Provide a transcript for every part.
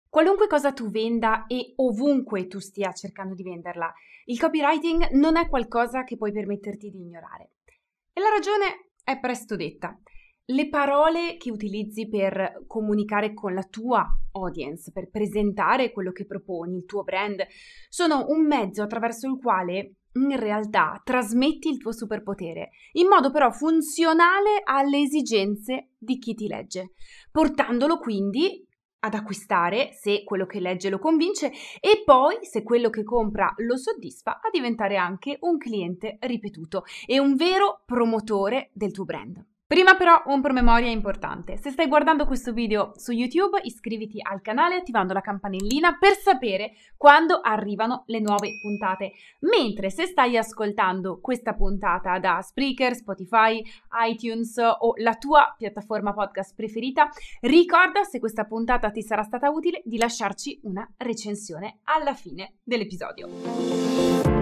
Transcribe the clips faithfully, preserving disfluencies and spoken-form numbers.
Qualunque cosa tu venda e ovunque tu stia cercando di venderla, il copywriting non è qualcosa che puoi permetterti di ignorare. E la ragione è presto detta. Le parole che utilizzi per comunicare con la tua audience, per presentare quello che proponi, il tuo brand, sono un mezzo attraverso il quale in realtà trasmetti il tuo superpotere, in modo però funzionale alle esigenze di chi ti legge, portandolo quindi ad acquistare se quello che legge lo convince e poi se quello che compra lo soddisfa a diventare anche un cliente ripetuto e un vero promotore del tuo brand. Prima però un promemoria importante. Se stai guardando questo video su YouTube, iscriviti al canale attivando la campanellina per sapere quando arrivano le nuove puntate. Mentre se stai ascoltando questa puntata da Spreaker, Spotify, iTunes o la tua piattaforma podcast preferita, ricorda, se questa puntata ti sarà stata utile, di lasciarci una recensione alla fine dell'episodio.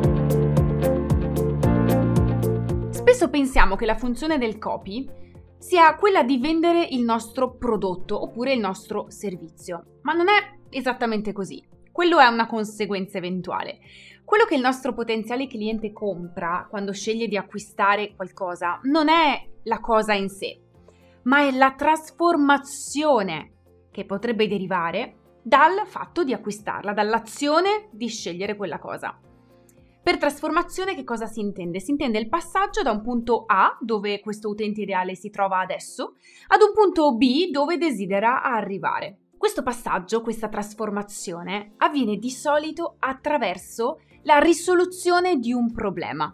Spesso pensiamo che la funzione del copy sia quella di vendere il nostro prodotto oppure il nostro servizio, ma non è esattamente così. Quello è una conseguenza eventuale. Quello che il nostro potenziale cliente compra quando sceglie di acquistare qualcosa non è la cosa in sé, ma è la trasformazione che potrebbe derivare dal fatto di acquistarla, dall'azione di scegliere quella cosa. Per trasformazione che cosa si intende? Si intende il passaggio da un punto A, dove questo utente ideale si trova adesso, ad un punto B, dove desidera arrivare. Questo passaggio, questa trasformazione, avviene di solito attraverso la risoluzione di un problema.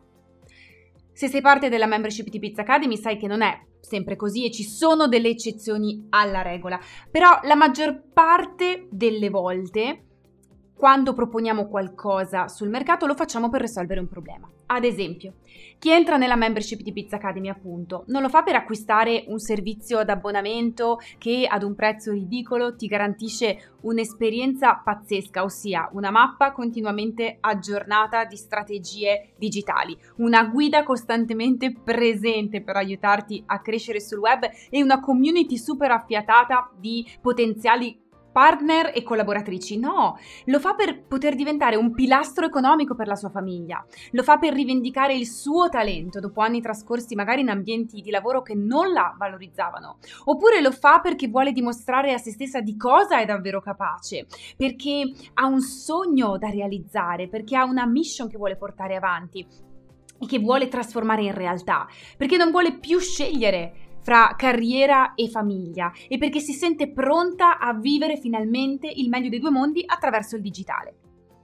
Se sei parte della membership di Pizza Academy sai che non è sempre così e ci sono delle eccezioni alla regola, però la maggior parte delle volte quando proponiamo qualcosa sul mercato lo facciamo per risolvere un problema. Ad esempio, chi entra nella membership di Pizza Academy appunto non lo fa per acquistare un servizio ad abbonamento che ad un prezzo ridicolo ti garantisce un'esperienza pazzesca, ossia una mappa continuamente aggiornata di strategie digitali, una guida costantemente presente per aiutarti a crescere sul web e una community super affiatata di potenziali partner e collaboratrici. No, lo fa per poter diventare un pilastro economico per la sua famiglia, lo fa per rivendicare il suo talento dopo anni trascorsi magari in ambienti di lavoro che non la valorizzavano, oppure lo fa perché vuole dimostrare a se stessa di cosa è davvero capace, perché ha un sogno da realizzare, perché ha una mission che vuole portare avanti e che vuole trasformare in realtà, perché non vuole più scegliere fra carriera e famiglia e perché si sente pronta a vivere finalmente il meglio dei due mondi attraverso il digitale.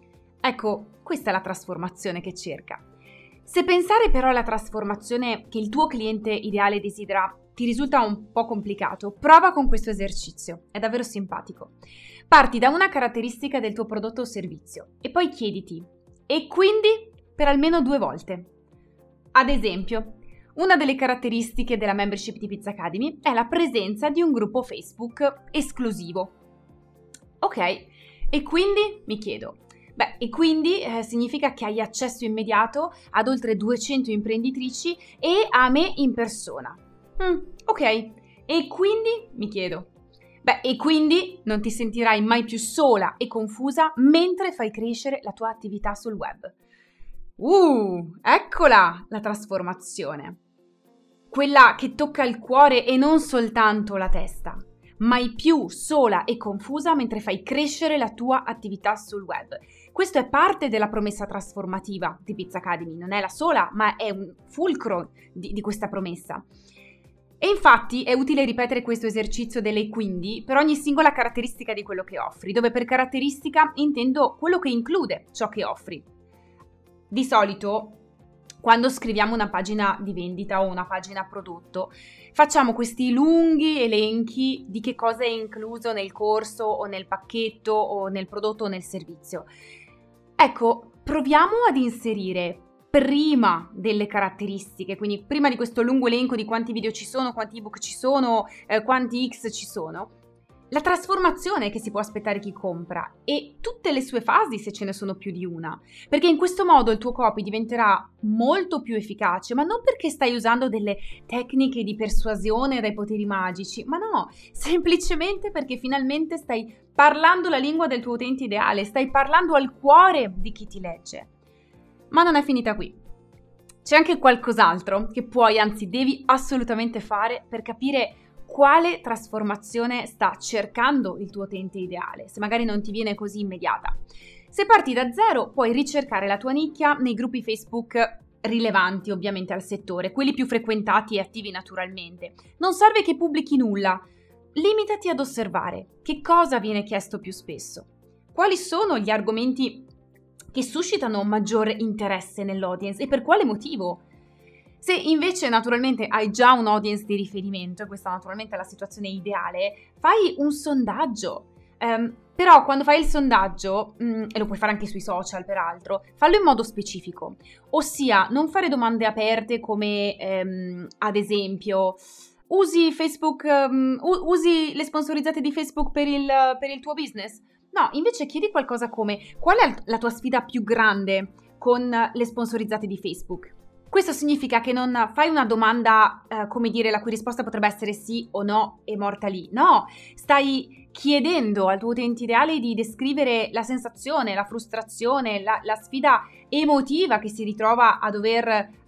Ecco, questa è la trasformazione che cerca. Se pensare però alla trasformazione che il tuo cliente ideale desidera ti risulta un po' complicato, prova con questo esercizio, è davvero simpatico. Parti da una caratteristica del tuo prodotto o servizio e poi chiediti: e quindi per almeno due volte? Ad esempio, una delle caratteristiche della membership di Pizza Academy è la presenza di un gruppo Facebook esclusivo. Ok, e quindi mi chiedo, beh, e quindi eh, significa che hai accesso immediato ad oltre duecento imprenditrici e a me in persona. Mm, ok, e quindi mi chiedo, beh, e quindi non ti sentirai mai più sola e confusa mentre fai crescere la tua attività sul web. Uh, eccola la trasformazione. Quella che tocca il cuore e non soltanto la testa. Mai più sola e confusa mentre fai crescere la tua attività sul web. Questo è parte della promessa trasformativa di Pizza Academy, non è la sola, ma è un fulcro di, di questa promessa. E infatti è utile ripetere questo esercizio delle quindi per ogni singola caratteristica di quello che offri, dove per caratteristica intendo quello che include ciò che offri. Di solito, quando scriviamo una pagina di vendita o una pagina prodotto, facciamo questi lunghi elenchi di che cosa è incluso nel corso o nel pacchetto o nel prodotto o nel servizio. Ecco, proviamo ad inserire prima delle caratteristiche, quindi prima di questo lungo elenco di quanti video ci sono, quanti ebook ci sono, eh, quanti X ci sono, la trasformazione che si può aspettare chi compra e tutte le sue fasi se ce ne sono più di una, perché in questo modo il tuo copy diventerà molto più efficace, ma non perché stai usando delle tecniche di persuasione dai poteri magici, ma no, semplicemente perché finalmente stai parlando la lingua del tuo utente ideale, stai parlando al cuore di chi ti legge. Ma non è finita qui. C'è anche qualcos'altro che puoi, anzi devi assolutamente fare per capire quale trasformazione sta cercando il tuo utente ideale, se magari non ti viene così immediata. Se parti da zero, puoi ricercare la tua nicchia nei gruppi Facebook rilevanti ovviamente al settore, quelli più frequentati e attivi naturalmente. Non serve che pubblichi nulla, limitati ad osservare che cosa viene chiesto più spesso, quali sono gli argomenti che suscitano maggior interesse nell'audience e per quale motivo. Se invece naturalmente hai già un audience di riferimento, e questa naturalmente è la situazione ideale, fai un sondaggio. Um, però quando fai il sondaggio, um, e lo puoi fare anche sui social peraltro, fallo in modo specifico. Ossia, non fare domande aperte come um, ad esempio usi Facebook, um, usi le sponsorizzate di Facebook per il, per il tuo business? No, invece chiedi qualcosa come qual è la tua sfida più grande con le sponsorizzate di Facebook? Questo significa che non fai una domanda, eh, come dire, la cui risposta potrebbe essere sì o no e morta lì. No, stai chiedendo al tuo utente ideale di descrivere la sensazione, la frustrazione, la, la sfida emotiva che si ritrova a dover,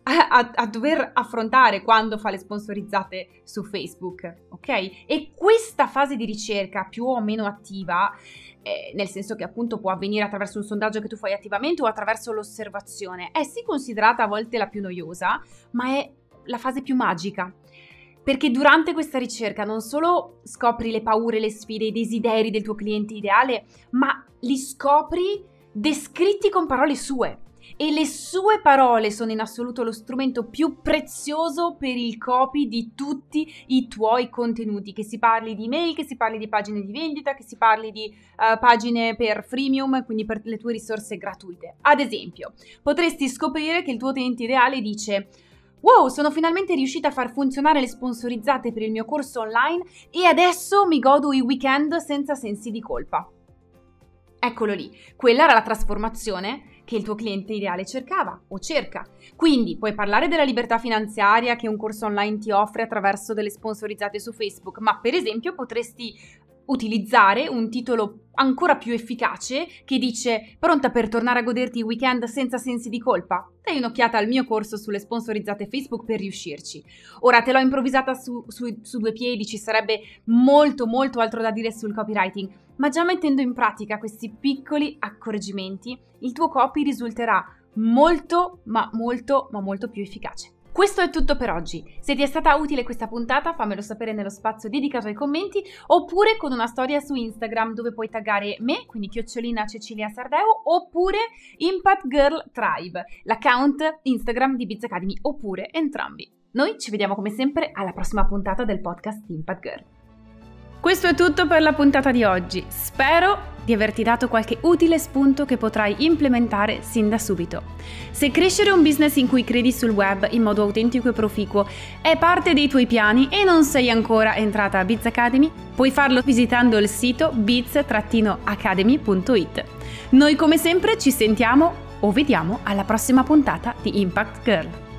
a, a dover affrontare quando fa le sponsorizzate su Facebook, ok? E questa fase di ricerca più o meno attiva, Eh, nel senso che appunto può avvenire attraverso un sondaggio che tu fai attivamente o attraverso l'osservazione, è sì considerata a volte la più noiosa, ma è la fase più magica, perché durante questa ricerca non solo scopri le paure, le sfide, i desideri del tuo cliente ideale, ma li scopri descritti con parole sue. E le sue parole sono in assoluto lo strumento più prezioso per il copy di tutti i tuoi contenuti, che si parli di email, che si parli di pagine di vendita, che si parli di uh, pagine per freemium, quindi per le tue risorse gratuite. Ad esempio, potresti scoprire che il tuo utente ideale dice: wow, sono finalmente riuscita a far funzionare le sponsorizzate per il mio corso online e adesso mi godo i weekend senza sensi di colpa. Eccolo lì, quella era la trasformazione che il tuo cliente ideale cercava o cerca. Quindi puoi parlare della libertà finanziaria che un corso online ti offre attraverso delle sponsorizzate su Facebook, ma per esempio potresti utilizzare un titolo ancora più efficace che dice: pronta per tornare a goderti i weekend senza sensi di colpa? Dai un'occhiata al mio corso sulle sponsorizzate Facebook per riuscirci. Ora te l'ho improvvisata su, su, su due piedi, ci sarebbe molto molto altro da dire sul copywriting, ma già mettendo in pratica questi piccoli accorgimenti il tuo copy risulterà molto ma molto ma molto più efficace. Questo è tutto per oggi. Se ti è stata utile questa puntata, fammelo sapere nello spazio dedicato ai commenti oppure con una storia su Instagram dove puoi taggare me, quindi chiocciolina Cecilia Sardeo, oppure Impact Girl Tribe, l'account Instagram di Biz Academy, oppure entrambi. Noi ci vediamo come sempre alla prossima puntata del podcast Impact Girl. Questo è tutto per la puntata di oggi. Spero di averti dato qualche utile spunto che potrai implementare sin da subito. Se crescere un business in cui credi sul web in modo autentico e proficuo è parte dei tuoi piani e non sei ancora entrata a Biz Academy, puoi farlo visitando il sito biz academy punto it. Noi come sempre ci sentiamo o vediamo alla prossima puntata di Impact Girl.